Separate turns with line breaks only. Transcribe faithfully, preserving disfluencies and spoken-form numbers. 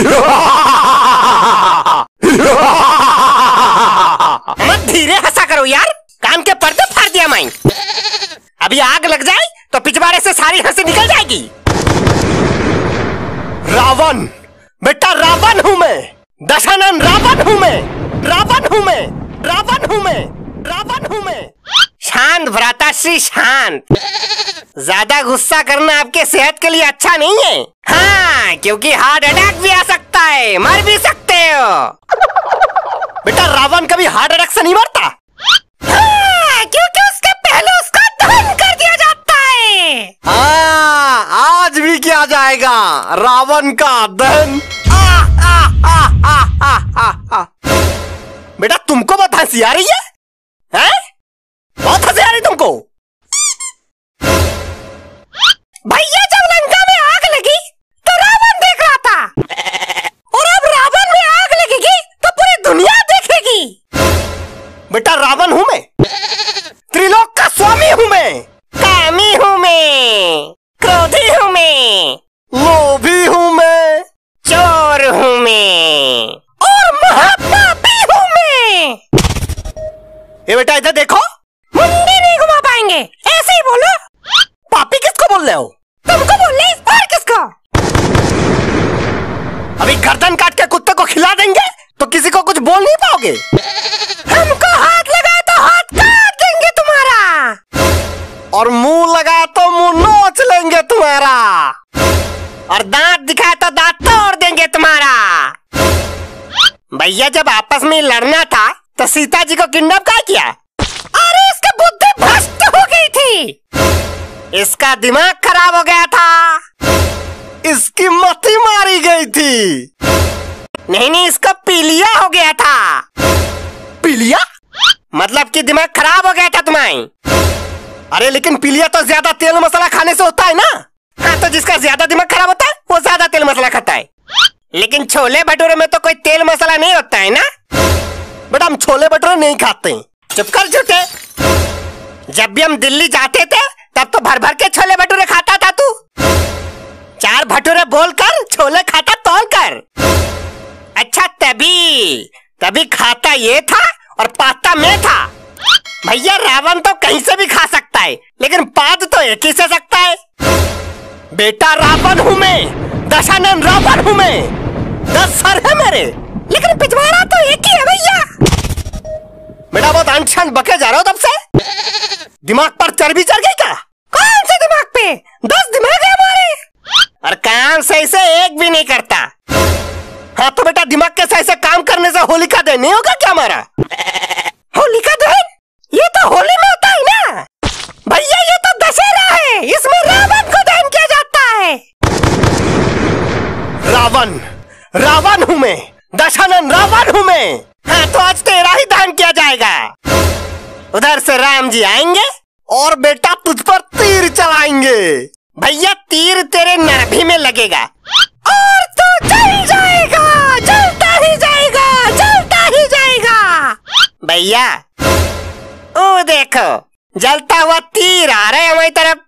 मत धीरे हंसा करो यार, कान के पर्दे फाड़ दिया मैं। अभी आग लग जाए तो पिछवाड़े से सारी हंसी निकल जाएगी। रावण, बेटा रावण हूं मैं, दशानन रावण हूं मैं, रावण हूं मैं, रावण हूं मैं, रावण हूं मैं। शांत भ्राताश्री शांत, ज्यादा गुस्सा करना आपके सेहत के लिए अच्छा नहीं है। हाँ, क्योंकि हार्ट अटैक भी आ सकता है, मर भी सकते हो। बेटा रावण कभी हार्ट अटैक से नहीं मरता। हाँ, क्योंकि उसके पहले उसका दहन कर दिया जाता है।
हाँ, आज भी किया जाएगा रावण का दहन।
आ, आ, आ, आ, आ, आ, आ। बेटा तुमको बहुत हंसी आ रही है, हैं? बहुत हंसी आ रही तुमको। भैया जब लंका में आग लगी तो रावण देख रहा था, और अब रावण में आग लगेगी तो पूरी दुनिया देखेगी। बेटा रावण हूं मैं, त्रिलोक का स्वामी हूं मैं, कामी हूं मैं, क्रोधी हूं मैं,
लोभी हूं मैं,
चोर हूं मैं, और महापापी हूं मैं। ये बेटा इधर देखो, मुंडी नहीं घुमा पाएंगे, ऐसे ही बोलो। पापी किसको बोल रहे हो? तुमको बोल रहे, और किसको? अभी गर्दन काट के कुत्ते को खिला देंगे तो किसी को कुछ बोल नहीं पाओगे। हमको हाथ लगा तो हाथ काट देंगे तुम्हारा,
और मुंह लगा तो मुंह नोच लेंगे तुम्हारा,
और दांत दिखाए तो दांत तोड़ देंगे तुम्हारा। भैया जब आपस में लड़ना था तो सीता जी को किडनैप क्या किया? अरे इसकी बुद्धि भ्रष्ट हो गई थी, इसका दिमाग खराब हो गया था,
इसकी मति मारी गई थी।
नहीं नहीं, इसका पीलिया हो गया था।
पीलिया
मतलब कि दिमाग खराब हो गया था तुम्हारा।
अरे लेकिन पीलिया तो ज्यादा तेल मसाला खाने से होता है ना।
हाँ, तो जिसका ज्यादा दिमाग खराब होता है वो ज्यादा तेल मसाला खाता है। लेकिन छोले भटूरे में तो कोई तेल मसाला नहीं होता है ना।
बेटा हम छोले भटूरे नहीं खाते।
चुप कर झूठे। जब भी हम दिल्ली जाते थे तब तो भर भर के छोले भटूरे खाता था तू। चार भटूरे बोलकर छोले खाता तौल कर। अच्छा, तभी तभी खाता ये था और पाता मैं था। भैया रावण तो कहीं से भी खा सकता है, लेकिन पाद तो एक ही से सकता है।
बेटा रावण हूँ मैं, दशानन रावण हूँ मैं, दस सर है मेरे,
लेकिन पिछवाड़ा तो एक ही है भैया।
बेटा बहुत अनशन बके जा रहे हो तब से। दिमाग पर चर्बी चढ़ गई क्या?
कौन से दिमाग पे? दस दिमाग है हमारे, और काम सही से एक भी नहीं करता।
हाँ तो बेटा दिमाग के सही से काम करने से होलिका दहन नहीं होगा क्या हमारा?
होलिका दहन? ये तो होली में होता है ना भैया, ये तो दशहरा है, इसमें रावण को दहन किया जाता है।
रावण रावण हूँ मैं, दशानन रावण हूँ मैं।
हाँ तो आज तेरा ही दहन किया जाएगा। उधर से राम जी आएंगे
और बेटा तुझ पर तीर चलाएंगे।
भैया तीर तेरे नाभि में लगेगा और तू जल जाएगा, जलता ही जाएगा, जलता ही जाएगा। भैया ओ देखो, जलता हुआ तीर आ रहा है हमारी तरफ।